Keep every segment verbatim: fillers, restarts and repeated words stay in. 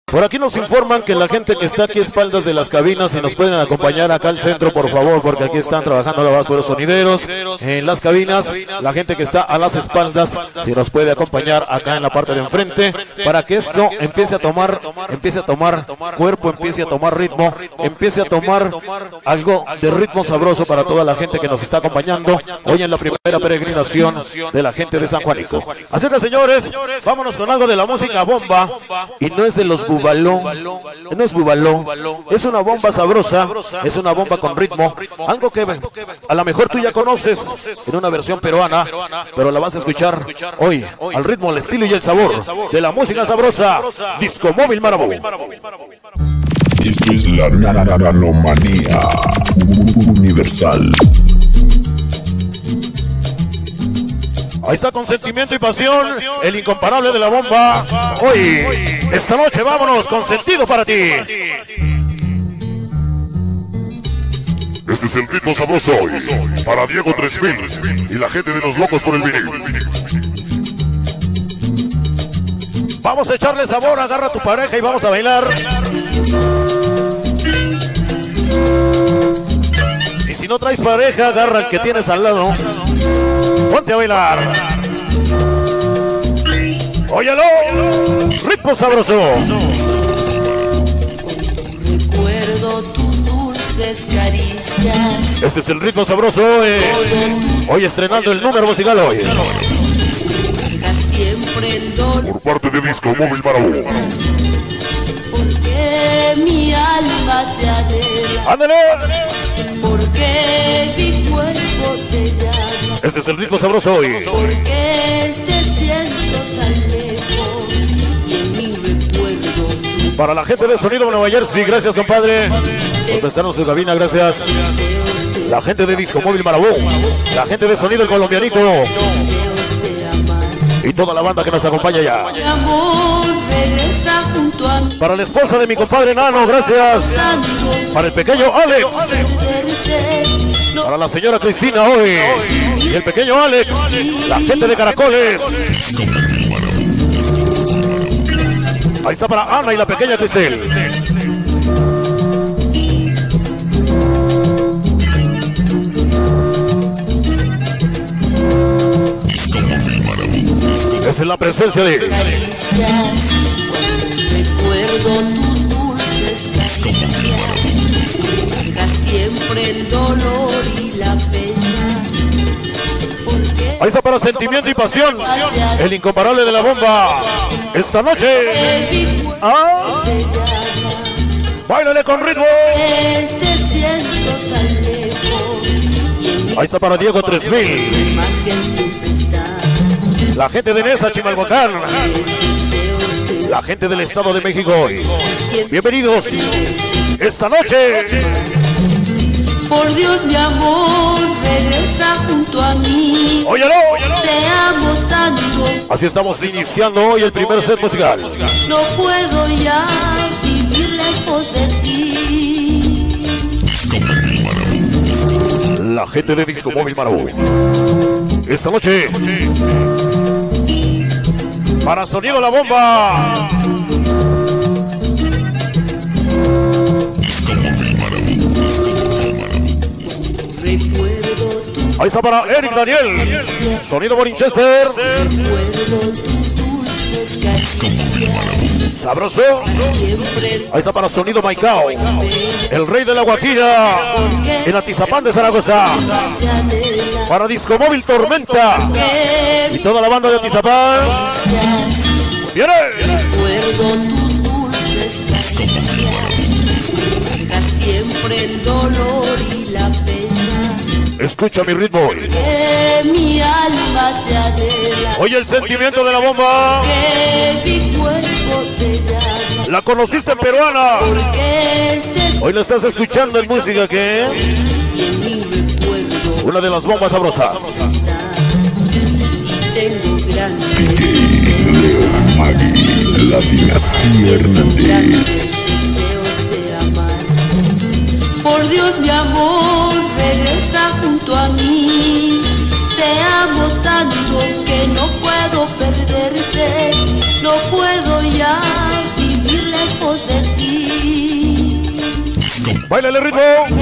Por aquí nos informan que la gente que está aquí a espaldas de las cabinas, si nos pueden acompañar acá al centro, por favor, porque aquí están trabajando los los sonideros en las cabinas. La gente que está a las espaldas, si nos puede acompañar acá en la parte de enfrente, para que esto empiece a tomar, empiece a tomar cuerpo, empiece a tomar ritmo, empiece a tomar algo de ritmo sabroso para toda la gente que nos está acompañando hoy en la primera peregrinación de la gente de San Juanico. Así que, señores, vámonos con algo de la música bomba, y no es de los bubalón, no es bubalón, es una bomba sabrosa, es una bomba con ritmo, algo que a lo mejor tú ya conoces en una versión peruana, pero la vas a escuchar hoy al ritmo, el estilo y el sabor de la música sabrosa. Disco Móvil Marabú. Esto es la Nanomanía Universal. Ahí está, con sentimiento y pasión, el incomparable de la bomba. Hoy, esta noche, vámonos con sentido para ti. Este es el ritmo sabroso hoy, para Diego tres mil y la gente de los locos por el vinil. Vamos a echarle sabor, agarra a tu pareja y vamos a bailar. Y si no traes pareja, agarra al que tienes al lado. Ponte a bailar. Óyelo, ritmo sabroso. Recuerdo tus dulces caricias. Este es el ritmo sabroso. Eh. Hoy estrenando el número musical hoy. Siempre el dolor. Por parte de Disco Móvil Marabú. Porque mi alma te adela. ¡Ándale! Porque mi cuerpo te llama. Este es el ritmo sabroso hoy. Porque te siento tan lejos y en mi recuerdo. Para la gente de Sonido Nueva Jersey, gracias, compadre, por prestarnos su cabina, gracias. La gente de Disco Móvil Marabú, la gente de Sonido El Colombianito y toda la banda que nos acompaña ya. Para la esposa de mi compadre Nano, gracias. Para el pequeño Alex. Para la señora Cristina hoy y el pequeño Alex, la gente de Caracoles. Ahí está para Ana y la pequeña Cristel. Esa es la presencia de Recuerdo tus dulces caricias. Deja siempre el dolor y la pena. Porque ahí está para sentimiento y pasión, el incomparable de la bomba. Esta noche, ah, báilale con ritmo. te siento tan lejos. Ahí está para Diego tres mil, la gente de Nesa, Chimalhuacán, la gente del Estado de México hoy. Bienvenidos esta noche. Por Dios, mi amor, regresa junto a mí. Óyelo, Te amo tanto, así estamos iniciando hoy el primer set musical. no puedo ya vivir lejos de ti. La gente de Disco Móvil Marabú. Esta noche, para Sonido La Bomba. Recuerdo tu, Ahí está para Eric Daniel, Sonido Winchester. recuerdo tus dulces caricias. Sabroso. Siempre Ahí está para Sonido Maicao, el rey de la Guajira, en Atizapán de Zaragoza. te anhela. Para Disco Móvil Tormenta y toda la banda de Atizapán. ¡Viene! Recuerdo tus dulces caricias. Deja siempre el dolor y la pena. Escucha mi ritmo hoy. Que mi alma te adela. Oye el sentimiento de la bomba. Que mi cuerpo te llama. La conociste en peruana. Porque te Hoy la estás escuchando en música que es y en mi recuerdo. una de las bombas sabrosas. Y tengo grandes Leo Magui, la dinastía Hernández. deseos de amar. Por Dios, mi amor, regresa junto a mí. Te amo tanto que no puedo perderte. No puedo ya vivir lejos Báilale ritmo.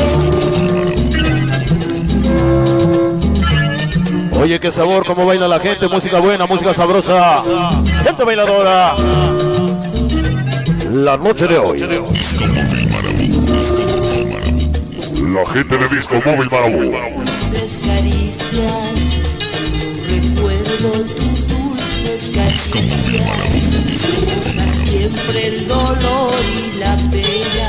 Oye, qué sabor, cómo baila la gente. Música buena, música sabrosa. Gente bailadora. La noche de hoy. La gente de Disco Móvil Marabú. Dulces caricias, recuerdo tus dulces caricias, siempre el dolor y la pena,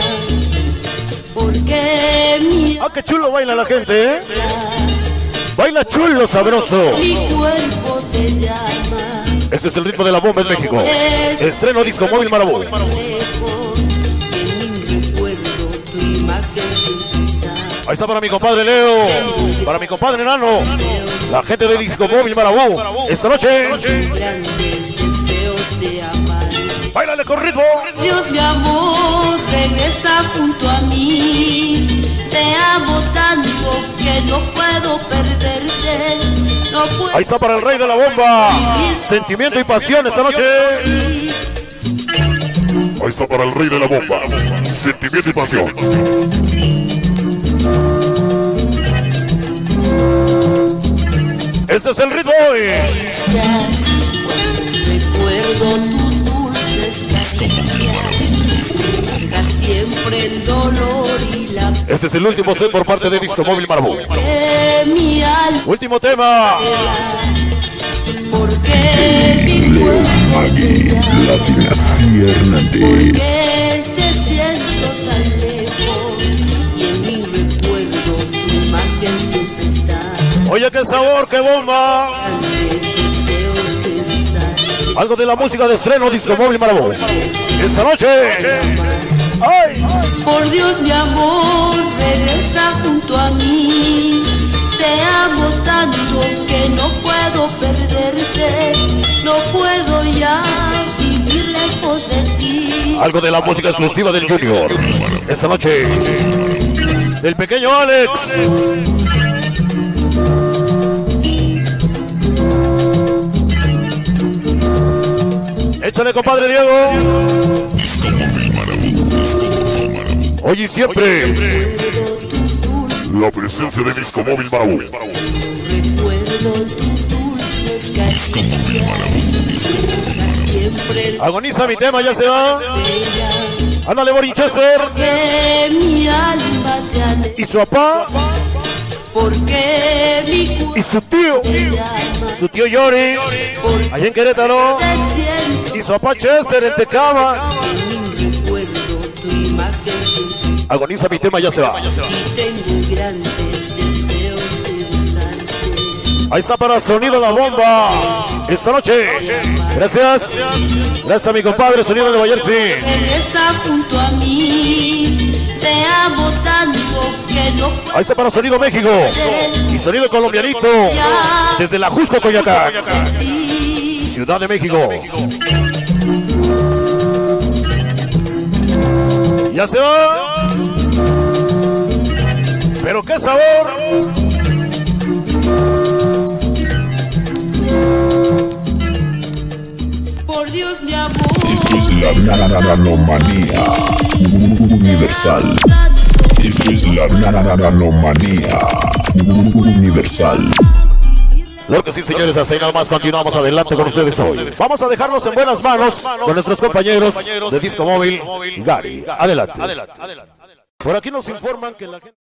porque mi Ah, qué chulo baila la gente, ¿eh? Baila chulo, sabroso. mi cuerpo te llama. Este es el ritmo de la bomba en México. Estreno Disco Móvil Marabú. Lejos, en mi recuerdo tu imagen siempre está. Ahí está para mi compadre Leo, para mi compadre Nano, la gente de Disco Móvil Marabú. Esta noche, Grandes deseos de amar. báilale con ritmo. Dios, mi amor, regresa junto a mí. Te amo tanto que no puedo perderte. No puedo. Ahí está para el rey de la bomba. Sentimiento y pasión esta noche. Ahí está para el rey de la bomba. Sentimiento y pasión. Este es el ritmo. Caricias, recuerdo tus dulces caricias, deja siempre el dolor y la Este es el último set por parte de Disco Móvil Marabú. que mi alma, Último tema. porque mi Leo cuerpo Magui, la dinastía Hernández. que te siento tan lejos y en mi recuerdo tu imagen siempre está. Oye, qué sabor, qué bomba. Grandes deseos que besarte. Algo de la música de estreno Disco Móvil Marabú. Esta noche. ¡Ay! Por Dios, mi amor, regresa junto a mí. Te amo tanto que no puedo perderte. No puedo ya vivir lejos de ti. Algo de la música exclusiva del Junior. Esta noche. Del pequeño Alex. Échale, compadre Diego. Hoy y siempre. La presencia de Disco Móvil Marabú. Recuerdo tus dulces caricias. Siempre el Agoniza mi tema, ya se va. bella, Ándale, Borichester. que mi alma te aleja. Y su papá. Porque mi cuerpo Y su tío. te llama. Su tío Yori. Porque Allá en Querétaro. te siento Y su papá Chester en Tecama. en mi recuerdo tu imagen siempre está. Agoniza mi tema, ya se va. Y tengo grandes deseos de besarte. Ahí está para Sonido La Bomba. Esta noche. Gracias. Gracias a mi compadre Sonido de Bayersi. Regresa junto a mí. Te amo tanto que no puedo Ahí está para Sonido México. Y Sonido Colombianito. Desde la Jusco, Coyacán. ti. Ciudad de México. Ya se va. Pero qué sabor. Por Dios, mi amor. Esto es la nananomanía universal. Esto es la nananomanía universal. Claro que sí, señores, así nada más continuamos adelante con ustedes hoy. Vamos a dejarnos en buenas manos con nuestros compañeros de Disco Móvil. Gary, adelante. Por aquí nos informan que la gente...